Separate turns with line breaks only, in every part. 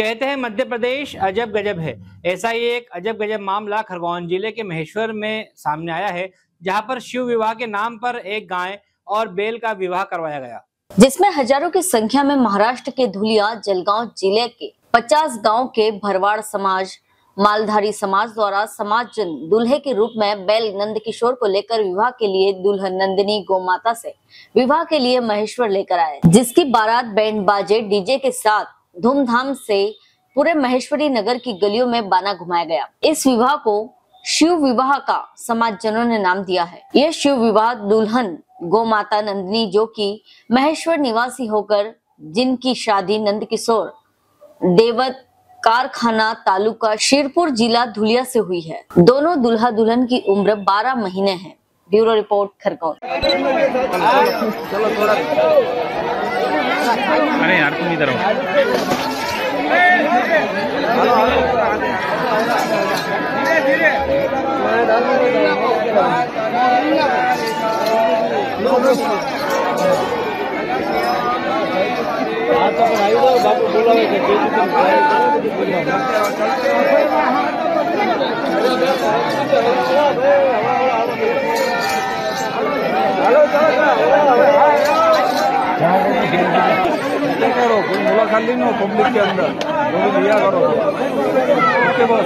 कहते हैं मध्य प्रदेश अजब गजब है। ऐसा ही एक अजब गजब मामला खरगोन जिले के महेश्वर में सामने आया है, जहां पर शिव विवाह के नाम पर एक गाय और बैल का विवाह करवाया गया,
जिसमें हजारों की संख्या में महाराष्ट्र के धुलिया जलगांव जिले के 50 गांव के भरवाड़ समाज, मालधारी समाज द्वारा समाजजन दूल्हे के रूप में बैल नंद किशोर को लेकर विवाह के लिए दुल्हन नंदिनी गौमाता से विवाह के लिए महेश्वर लेकर आए, जिसकी बारात बैंड बाजे डीजे के साथ धूमधाम से पूरे महेश्वरी नगर की गलियों में बाना घुमाया गया। इस विवाह को शिव विवाह का समाजजनों ने नाम दिया है। यह शिव विवाह दुल्हन गौमाता नंदिनी, जो कि महेश्वर निवासी होकर जिनकी शादी नंद किशोर देवत कारखाना तालुका शिरपुर जिला धुलिया से हुई है। दोनों दुल्हा दुल्हन की उम्र 12 महीने है। Bureau report Khargone.
अरे यार तुम इधर
बापू बोला करो, कोई मुलाकात ली नो पब्लिक के अंदर वो भी लिया करो उसके बस।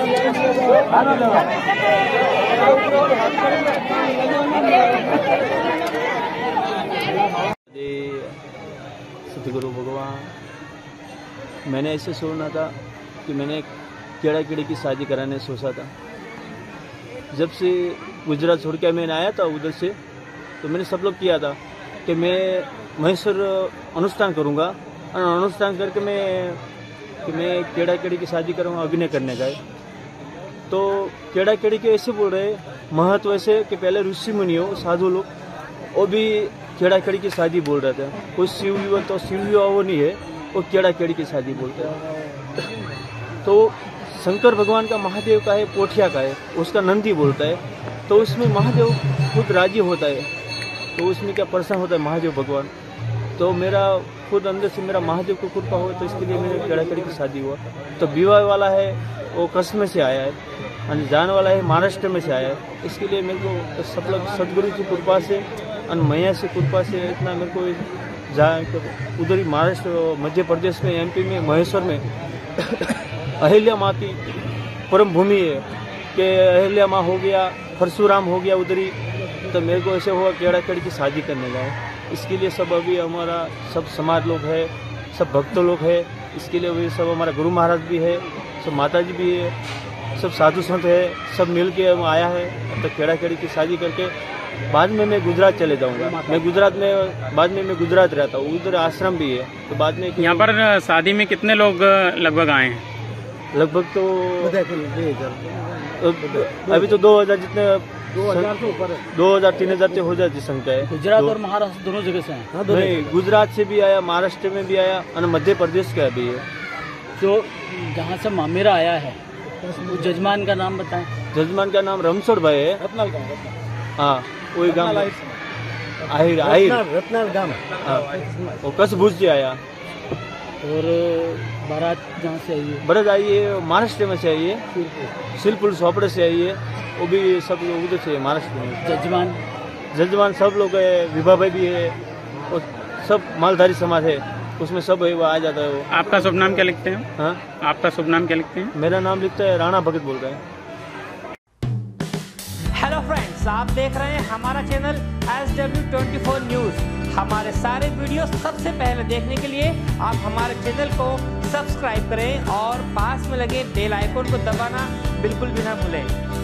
सतगुरु भगवान, मैंने ऐसे सोचना था कि मैंने केड़ा कीड़ी की शादी कराने सोचा था। जब से गुजरात छोड़ के मैंने आया था उधर से, तो मैंने सब लोग किया था कि मैं महेश्वर अनुष्ठान करूँगा और अनुष्ठान करके मैं केड़ा केड़ी की शादी करूँगा, अभिनय करने का है। तो केड़ा केड़ी के ऐसे बोल रहे महत्व ऐसे कि पहले ऋषि मुनि हो साधु लोग, वो भी केड़ा केड़ी की शादी बोल रहे थे। कोई शिव विवाह तो शिव विवाह वो नहीं है, वो केड़ा केड़ी की शादी बोलते हैं। तो शंकर भगवान का महादेव का है, पोठिया का है, उसका नंदी बोलता है। तो उसमें महादेव खुद राजी होता है, तो उसमें क्या प्रसन्न होता है महादेव भगवान। तो मेरा खुद अंदर से मेरा महादेव को कृपा हो, तो इसके लिए मेरे केड़ा केड़ी की शादी हुआ। तो विवाह वाला है वो कच्छ में से आया है, और जाने वाला है महाराष्ट्र में से आया है। इसके लिए मेरे को सब लोग सदगुरु की कृपा से और मैया से कृपा से इतना मेरे को उधर ही महाराष्ट्र मध्य प्रदेश में एमपी में महेश्वर में अहिल्या माँ की परम भूमि है कि अहिल्या माँ हो गया, परशुराम हो गया उधर ही। तो मेरे को ऐसे हुआ केड़ा केड़ी की शादी करने का है। इसके लिए सब अभी हमारा सब समाज लोग है, सब भक्त लोग है। इसके लिए अभी सब हमारा गुरु महाराज भी है, सब माता जी भी है, सब साधु संत है, सब मिल के आया है। तो केड़ा केड़ी की शादी करके बाद में मैं गुजरात चले जाऊंगा। मैं गुजरात में बाद में मैं गुजरात रहता हूँ, उधर आश्रम भी है। तो बाद में
यहाँ पर शादी में कितने लोग लगभग आए हैं?
लगभग तो अभी तो 2000 जितने 2000-3000 से हो जाती संख्या है।
गुजरात और महाराष्ट्र दोनों जगह से हैं?
नहीं, गुजरात से भी आया, महाराष्ट्र में भी आया और मध्य प्रदेश का भी है।
जो जहाँ से मामेरा आया है वो जजमान का नाम बताएं।
जजमान का नाम रमसोड़ भाई है।
रत्नाल गाँव।
हाँ, वही गाँव आहिर
रत्नाल गाँव।
हाँ, वो कच्छ भुज से आया।
और बारात जहाँ से आई है?
बारात आई है महाराष्ट्र में से आई है, शिरपुर सोपड़े से आई है। वो भी सब लोग उधर से महाराष्ट्र में। जजमान सब लोग है, विभा भाई भी है, और सब मालधारी समाज है, उसमें सब है, वो आ जाता है। वो
आपका शुभ नाम क्या लिखते हैं?
हाँ,
आपका शुभ नाम क्या लिखते हैं?
मेरा नाम लिखता है राणा भगत बोल रहे हैं।
हेलो फ्रेंड्स, आप देख रहे हैं हमारा चैनल SW24 न्यूज। हमारे सारे वीडियो सबसे पहले देखने के लिए आप हमारे चैनल को सब्सक्राइब करें और पास में लगे बेल आइकन को दबाना बिल्कुल भी ना भूलें।